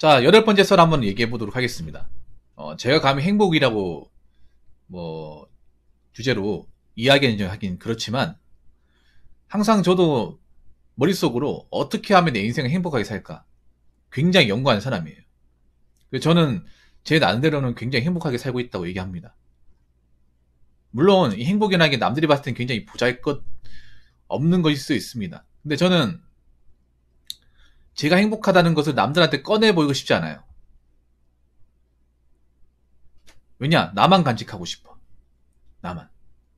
자, 8번째 썰 한번 얘기해 보도록 하겠습니다. 제가 감히 행복이라고, 주제로 이야기는 하긴 그렇지만, 항상 저도 머릿속으로 어떻게 하면 내 인생을 행복하게 살까? 굉장히 연구하는 사람이에요. 저는 제 나름대로는 굉장히 행복하게 살고 있다고 얘기합니다. 물론, 이 행복이라는 게 남들이 봤을 땐 굉장히 보잘것 없는 것일 수 있습니다. 근데 저는 제가 행복하다는 것을 남들한테 꺼내 보이고 싶지 않아요. 왜냐? 나만 간직하고 싶어. 나만.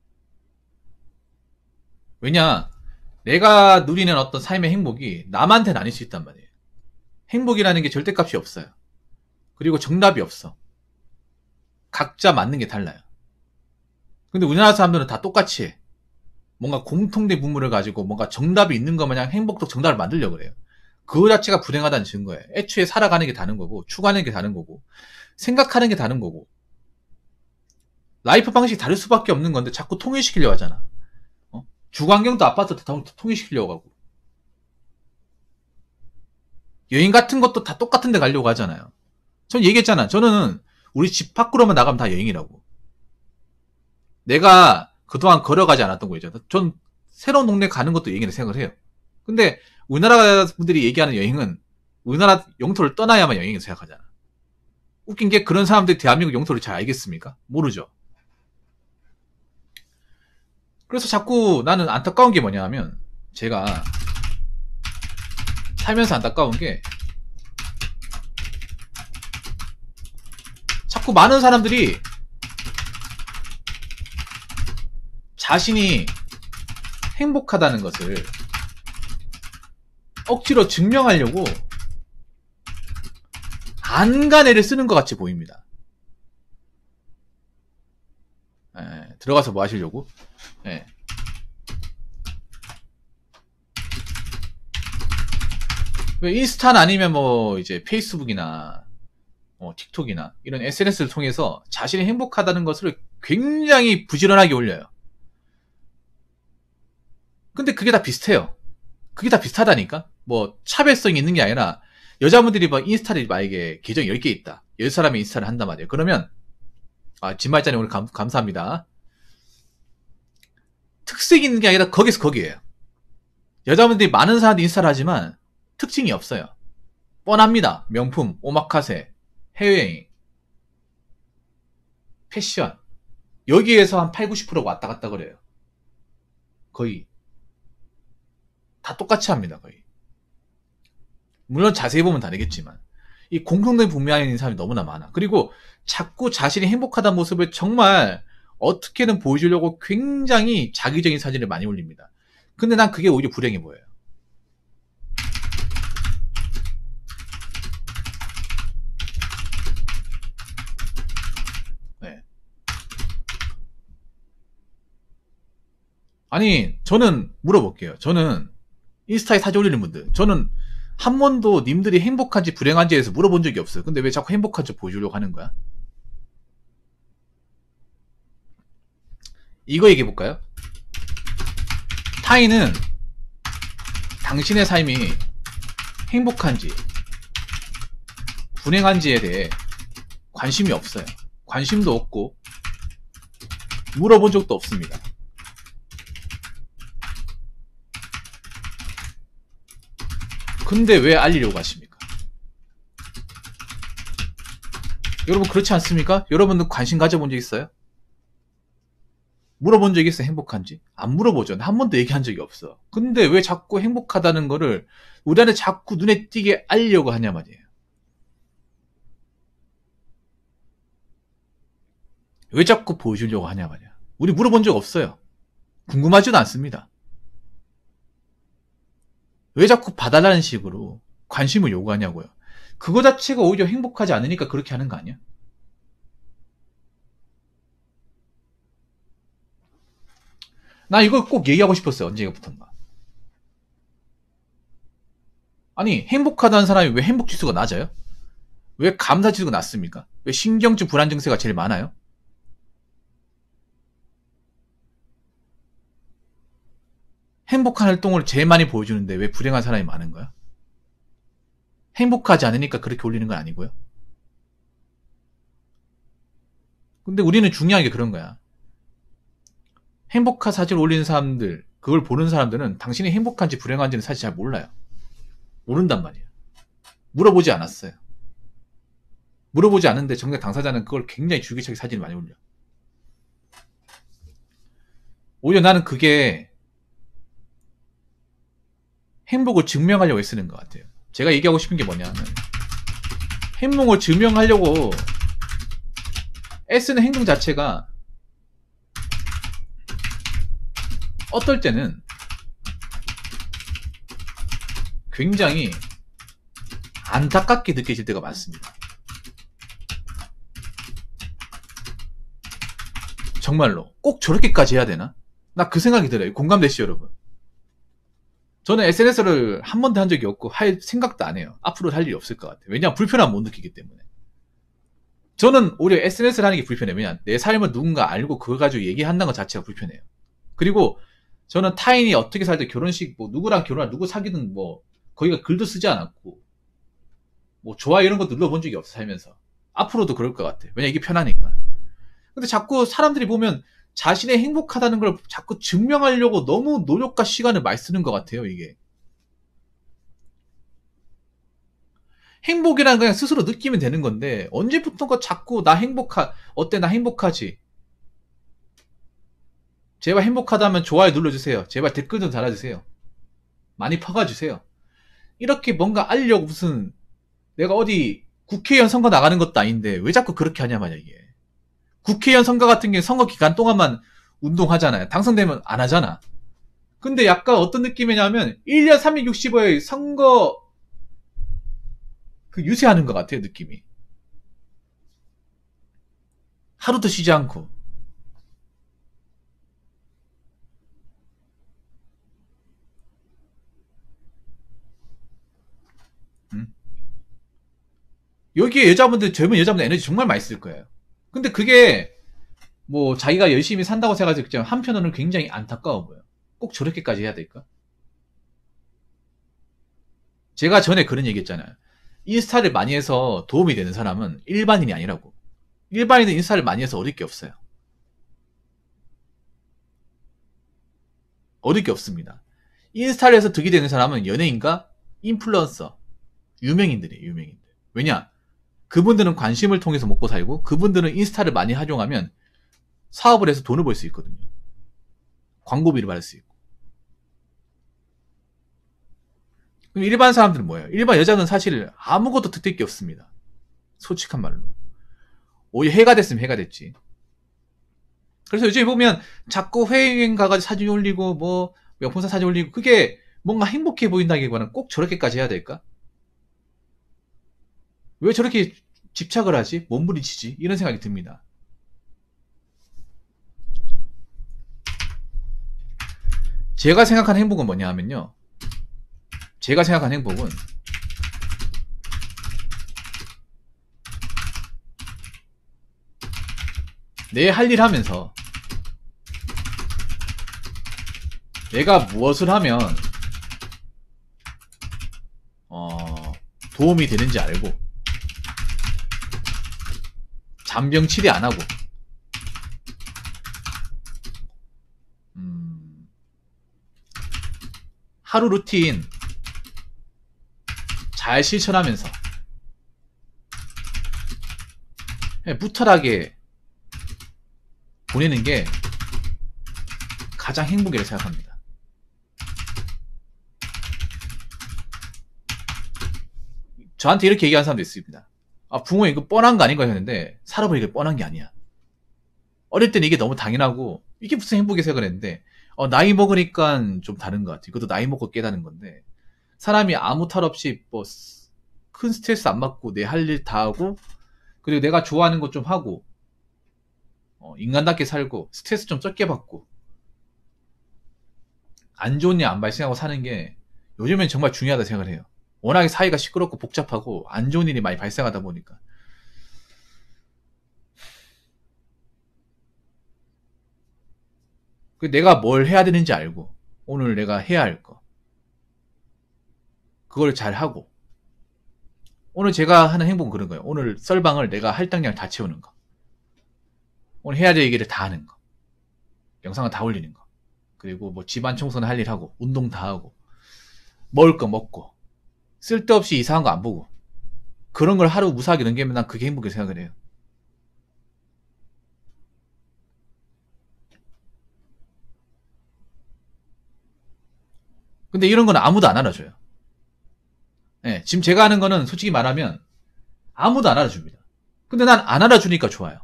왜냐? 내가 누리는 어떤 삶의 행복이 남한테 나뉠 수 있단 말이에요. 행복이라는 게 절대값이 없어요. 그리고 정답이 없어. 각자 맞는 게 달라요. 근데 우리나라 사람들은 다 똑같이 해. 뭔가 공통된 부분을 가지고 뭔가 정답이 있는 것 마냥 행복도 정답을 만들려고 그래요. 그거 자체가 불행하다는 증거예요. 애초에 살아가는 게 다른 거고, 추구하는 게 다른 거고, 생각하는 게 다른 거고, 라이프 방식이 다를 수밖에 없는 건데 자꾸 통일시키려고 하잖아. 주거환경도 아파트 다 통일시키려고 하고, 여행 같은 것도 다 똑같은 데 가려고 하잖아요. 전 얘기했잖아. 저는 우리 집 밖으로만 나가면 다 여행이라고. 내가 그동안 걸어가지 않았던 거 있잖아. 전 새로운 동네 가는 것도 여행이라 생각을 해요. 근데 우리나라 분들이 얘기하는 여행은 우리나라 영토를 떠나야만 여행이라고 생각하잖아. 웃긴 게 그런 사람들이 대한민국 영토를 잘 알겠습니까? 모르죠. 그래서 자꾸 나는 안타까운 게 뭐냐 하면, 제가 살면서 안타까운 게, 자꾸 많은 사람들이 자신이 행복하다는 것을 억지로 증명하려고 안간애를 쓰는 것 같이 보입니다. 들어가서 뭐 하시려고? 왜 인스타나 아니면 뭐 이제 페이스북이나 틱톡이나 이런 SNS를 통해서 자신이 행복하다는 것을 굉장히 부지런하게 올려요. 근데 그게 다 비슷해요. 그게 다 비슷하다니까? 뭐 차별성이 있는 게 아니라, 여자분들이 막 인스타를 만약에 계정 10개 있다. 10사람이 인스타를 한단 말이에요. 그러면, 진말자님 오늘 감사합니다. 특색이 있는 게 아니라 거기서 거기에요. 여자분들이 많은 사람들이 인스타를 하지만 특징이 없어요. 뻔합니다. 명품, 오마카세, 해외여행, 패션. 여기에서 한 8, 90%가 왔다 갔다 그래요. 거의. 다 똑같이 합니다, 거의. 물론 자세히 보면 다르겠지만. 이 공통된 분야에 있는 사람이 너무나 많아. 그리고 자꾸 자신이 행복하다는 모습을 정말 어떻게든 보여주려고 굉장히 자기적인 사진을 많이 올립니다. 근데 난 그게 오히려 불행해 보여요. 네. 아니, 저는 물어볼게요. 저는 인스타에 사진 올리는 분들, 저는 한 번도 님들이 행복한지 불행한지에 대해서 물어본 적이 없어요. 근데 왜 자꾸 행복한지 보여주려고 하는 거야? 이거 얘기해볼까요? 타인은 당신의 삶이 행복한지 불행한지에 대해 관심이 없어요. 관심도 없고 물어본 적도 없습니다. 근데 왜 알리려고 하십니까? 여러분 그렇지 않습니까? 여러분들 관심 가져본 적 있어요? 물어본 적 있어요? 행복한지? 안 물어보죠. 한 번도 얘기한 적이 없어. 근데 왜 자꾸 행복하다는 거를 우리한테 자꾸 눈에 띄게 알리려고 하냐 말이에요. 왜 자꾸 보여주려고 하냐 말이야. 우리 물어본 적 없어요. 궁금하지도 않습니다. 왜 자꾸 봐달라는 식으로 관심을 요구하냐고요. 그거 자체가 오히려 행복하지 않으니까 그렇게 하는 거 아니야? 나 이거 꼭 얘기하고 싶었어요. 언제부턴가. 아니, 행복하다는 사람이 왜 행복지수가 낮아요? 왜 감사지수가 낮습니까? 왜 신경증 불안 증세가 제일 많아요? 행복한 활동을 제일 많이 보여주는데 왜 불행한 사람이 많은 거야? 행복하지 않으니까 그렇게 올리는 건 아니고요. 근데 우리는 중요한 게 그런 거야. 행복한 사진을 올리는 사람들, 그걸 보는 사람들은 당신이 행복한지 불행한지는 사실 잘 몰라요. 모른단 말이에요. 물어보지 않았어요. 물어보지 않은데 정작 당사자는 그걸 굉장히 줄기차게 사진을 많이 올려. 오히려 나는 그게 행복을 증명하려고 애쓰는 것 같아요. 제가 얘기하고 싶은 게 뭐냐면, 행복을 증명하려고 애쓰는 행동 자체가 어떨 때는 굉장히 안타깝게 느껴질 때가 많습니다. 정말로 꼭 저렇게까지 해야 되나? 나 그 생각이 들어요. 공감되시죠, 여러분? 저는 SNS를 한 번도 한 적이 없고 할 생각도 안 해요. 앞으로 할 일이 없을 것 같아요. 왜냐하면 불편함 못 느끼기 때문에. 저는 오히려 SNS를 하는 게 불편해요. 왜냐하면 내 삶을 누군가 알고 그걸 가지고 얘기한다는 것 자체가 불편해요. 그리고 저는 타인이 어떻게 살든 결혼식, 뭐 누구랑 결혼할, 누구 사귀든 뭐 거기가 글도 쓰지 않았고 뭐 좋아요 이런 것도 눌러본 적이 없어 살면서. 앞으로도 그럴 것 같아요. 왜냐 이게 편하니까. 근데 자꾸 사람들이 보면 자신의 행복하다는 걸 자꾸 증명하려고 너무 노력과 시간을 많이 쓰는 것 같아요, 이게. 행복이란 그냥 스스로 느끼면 되는 건데, 언제부턴가 자꾸 어때, 나 행복하지? 제발 행복하다면 좋아요 눌러주세요. 제발 댓글 좀 달아주세요. 많이 퍼가주세요. 이렇게 뭔가 알려고 무슨, 내가 어디 국회의원 선거 나가는 것도 아닌데, 왜 자꾸 그렇게 하냐, 말이야, 이게. 국회의원 선거 같은 게 선거 기간 동안만 운동하잖아요. 당선되면 안 하잖아. 근데 약간 어떤 느낌이냐면 1년 365일 선거 그 유세하는 것 같아요. 느낌이. 하루도 쉬지 않고. 음? 여기에 젊은 여자분들 에너지 정말 많이 쓸 거예요. 근데 그게 뭐 자기가 열심히 산다고 생각하지만 한편으로는 굉장히 안타까워 보여요. 꼭 저렇게까지 해야 될까? 제가 전에 그런 얘기 했잖아요. 인스타를 많이 해서 도움이 되는 사람은 일반인이 아니라고. 일반인은 인스타를 많이 해서 얻을 게 없어요. 얻을 게 없습니다. 인스타를 해서 득이 되는 사람은 연예인과 인플루언서, 유명인들이에요. 유명인들. 왜냐? 그분들은 관심을 통해서 먹고 살고 그분들은 인스타를 많이 활용하면 사업을 해서 돈을 벌 수 있거든요. 광고비를 받을 수 있고. 그럼 일반 사람들은 뭐예요? 일반 여자는 사실 아무것도 득될 게 없습니다. 솔직한 말로. 오히려 해가 됐으면 해가 됐지. 그래서 요즘에 보면 자꾸 해외여행 가가지고 사진 올리고 뭐 명품사 사진 올리고 그게 뭔가 행복해 보인다기보다는 꼭 저렇게까지 해야 될까? 왜 저렇게 집착을 하지? 몸부림치지? 이런 생각이 듭니다. 제가 생각하는 행복은 뭐냐 하면요. 제가 생각하는 행복은 내 할 일 하면서 내가 무엇을 하면 도움이 되는지 알고 잔병치레 안 하고 하루 루틴 잘 실천하면서 무탈하게 보내는 게 가장 행복이라고 생각합니다. 저한테 이렇게 얘기하는 사람도 있습니다. 아, 붕어 이거 뻔한 거 아닌가 했는데 살아보니까 뻔한 게 아니야. 어릴 때는 이게 너무 당연하고 이게 무슨 행복이 생각을 했는데 나이 먹으니까 좀 다른 것 같아요. 이것도 나이 먹고 깨닫는 건데 사람이 아무 탈 없이 뭐 큰 스트레스 안 받고 내 할 일 다 하고 그리고 내가 좋아하는 것 좀 하고 인간답게 살고 스트레스 좀 적게 받고 안 좋은 일 안 발생하고 사는 게 요즘엔 정말 중요하다 생각을 해요. 워낙에 사회가 시끄럽고 복잡하고 안 좋은 일이 많이 발생하다 보니까 내가 뭘 해야 되는지 알고 오늘 내가 해야 할 거 그걸 잘 하고 오늘 제가 하는 행복은 그런 거예요. 오늘 썰방을 내가 할당량 다 채우는 거. 오늘 해야 될 얘기를 다 하는 거. 영상을 다 올리는 거. 그리고 뭐 집안 청소는 할 일 하고, 운동 다 하고, 먹을 거 먹고, 쓸데없이 이상한 거 안 보고, 그런 걸 하루 무사하게 넘기면 난 그게 행복이라고 생각을 해요. 근데 이런 건 아무도 안 알아줘요. 네, 지금 제가 하는 거는 솔직히 말하면 아무도 안 알아줍니다. 근데 난 안 알아주니까 좋아요.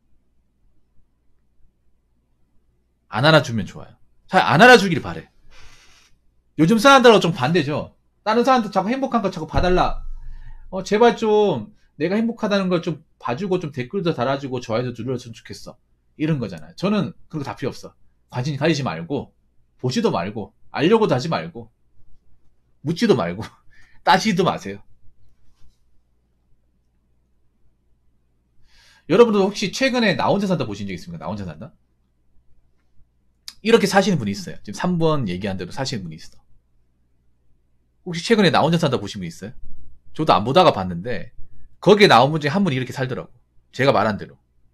안 알아주면 좋아요. 잘 안 알아주길 바래. 요즘 사람들하고 좀 반대죠. 다른 사람들 자꾸 행복한 거 자꾸 봐달라. 제발 좀 내가 행복하다는 걸 좀 봐주고 좀 댓글도 달아주고 좋아요도 눌러줬으면 좋겠어. 이런 거잖아요. 저는 그런 거 다 필요 없어. 관심 가지지 말고 보지도 말고 알려고도 하지 말고 묻지도 말고 따지도 마세요. 여러분도 혹시 최근에 나 혼자 산다 보신 적 있습니까? 나 혼자 산다? 이렇게 사시는 분이 있어요. 지금 3번 얘기한 대로 사시는 분이 있어. 혹시 최근에 나 혼자 산다 보신 분 있어요? 저도 안 보다가 봤는데 거기에 나온 분 중에 한 분이 이렇게 살더라고. 제가 말한 대로.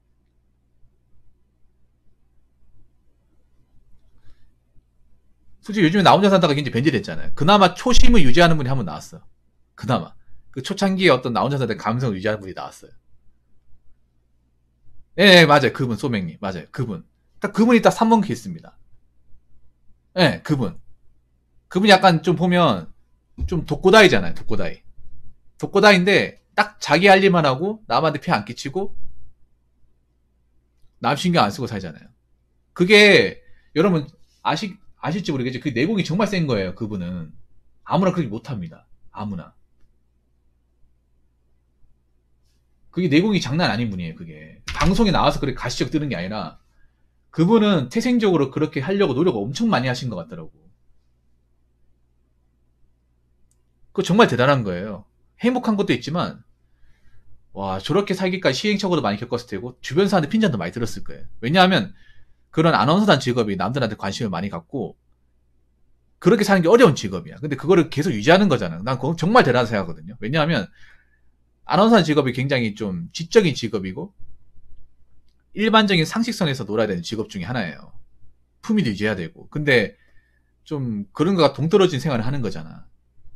솔직히 요즘에 나 혼자 산다가 굉장히 변질됐잖아요. 그나마 초심을 유지하는 분이 한 분 나왔어. 그나마. 그 초창기에 어떤 나 혼자 산다 감성을 유지하는 분이 나왔어요. 예, 맞아요. 그분, 소맹님. 맞아요. 그분. 딱 그분이 딱 3번 케이스입니다. 예, 그분. 그분이 약간 좀 보면 좀 독고다이잖아요. 독고다이. 독고다이인데 딱 자기 할 일만 하고 남한테 피해 안 끼치고 남 신경 안 쓰고 살잖아요. 그게 여러분 아실지 모르겠지만 그 내공이 정말 센 거예요. 그분은 아무나 그렇게 못합니다. 아무나. 그게 내공이 장난 아닌 분이에요. 그게 방송에 나와서 그렇게 가시적 뜨는 게 아니라 그분은 태생적으로 그렇게 하려고 노력을 엄청 많이 하신 것 같더라고. 그거 정말 대단한 거예요. 행복한 것도 있지만 와 저렇게 살기까지 시행착오도 많이 겪었을 테고 주변 사람들 핀잔도 많이 들었을 거예요. 왜냐하면 그런 아나운서단 직업이 남들한테 관심을 많이 갖고 그렇게 사는 게 어려운 직업이야. 근데 그거를 계속 유지하는 거잖아. 난 그건 정말 대단하다 생각하거든요. 왜냐하면 아나운서 직업이 굉장히 좀 지적인 직업이고 일반적인 상식선에서 놀아야 되는 직업 중에 하나예요. 품위도 유지해야 되고. 근데 좀 그런 거가 동떨어진 생활을 하는 거잖아.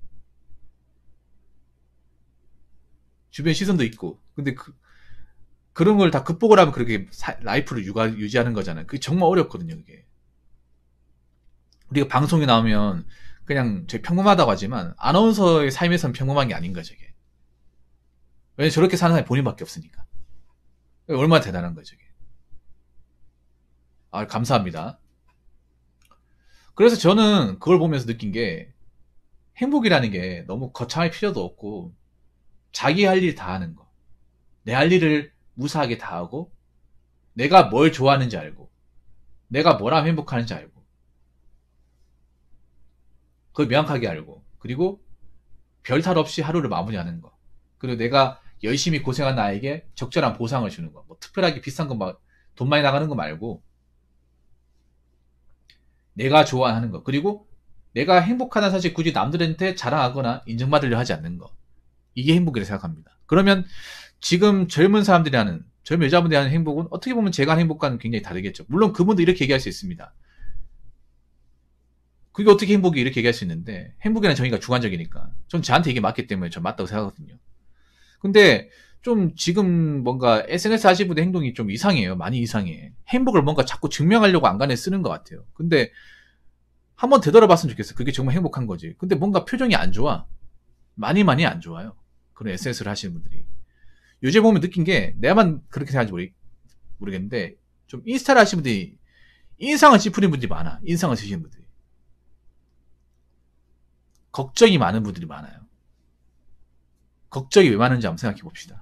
주변 시선도 있고. 근데 그런 걸 다 극복을 하면 그렇게 라이프를 유지하는 거잖아요. 그게 정말 어렵거든요, 그게. 우리가 방송에 나오면 그냥 되게 평범하다고 하지만 아나운서의 삶에서는 평범한 게 아닌 거죠, 이게. 왜냐면 저렇게 사는 사람이 본인밖에 없으니까. 얼마나 대단한 거죠, 이게. 아, 감사합니다. 그래서 저는 그걸 보면서 느낀 게 행복이라는 게 너무 거창할 필요도 없고 자기 할 일 다 하는 거. 내 할 일을 무사하게 다 하고 내가 뭘 좋아하는지 알고 내가 뭘 하면 행복하는지 알고 그걸 명확하게 알고 그리고 별탈 없이 하루를 마무리하는 거. 그리고 내가 열심히 고생한 나에게 적절한 보상을 주는 거. 뭐 특별하게 비싼 거 막 돈 많이 나가는 거 말고 내가 좋아하는 거. 그리고 내가 행복하다는 사실 굳이 남들한테 자랑하거나 인정받으려 하지 않는 거. 이게 행복이라고 생각합니다. 그러면 지금 젊은 사람들이 하는 젊은 여자분들이 하는 행복은 어떻게 보면 제가 하는 행복과는 굉장히 다르겠죠. 물론 그분도 이렇게 얘기할 수 있습니다. 그게 어떻게 행복이 이렇게 얘기할 수 있는데 행복이라는 정의가 주관적이니까 전 저한테 이게 맞기 때문에 전 맞다고 생각하거든요. 근데 좀 지금 뭔가 SNS 하시는 분의 행동이 좀 이상해요. 많이 이상해. 행복을 뭔가 자꾸 증명하려고 안간에 쓰는 것 같아요. 근데 한번 되돌아봤으면 좋겠어. 그게 정말 행복한 거지. 근데 뭔가 표정이 안 좋아. 많이 안 좋아요. 그런 SNS를 하시는 분들이. 요즘 보면 느낀 게 내가만 그렇게 생각하는지 모르겠는데 좀 인스타를 하시는 분들이 인상을 찌푸리는 분들이 많아. 인상을 쓰시는 분들이. 걱정이 많은 분들이 많아요. 걱정이 왜 많은지 한번 생각해 봅시다.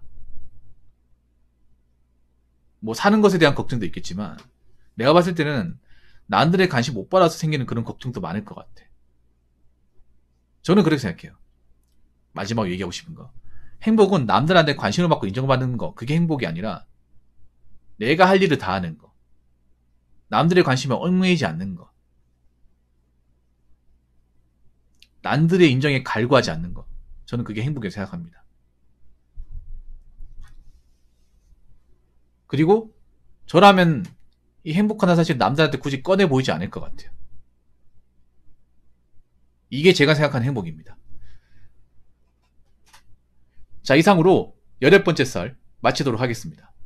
뭐 사는 것에 대한 걱정도 있겠지만 내가 봤을 때는 남들의 관심 못 받아서 생기는 그런 걱정도 많을 것 같아. 저는 그렇게 생각해요. 마지막으로 얘기하고 싶은 거. 행복은 남들한테 관심을 받고 인정받는 거. 그게 행복이 아니라 내가 할 일을 다 하는 거. 남들의 관심에 얽매이지 않는 거. 남들의 인정에 갈구하지 않는 거. 저는 그게 행복이라고 생각합니다. 그리고 저라면 이 행복하다는 사실 남들한테 굳이 꺼내 보이지 않을 것 같아요. 이게 제가 생각하는 행복입니다. 자, 이상으로 8번째 썰 마치도록 하겠습니다.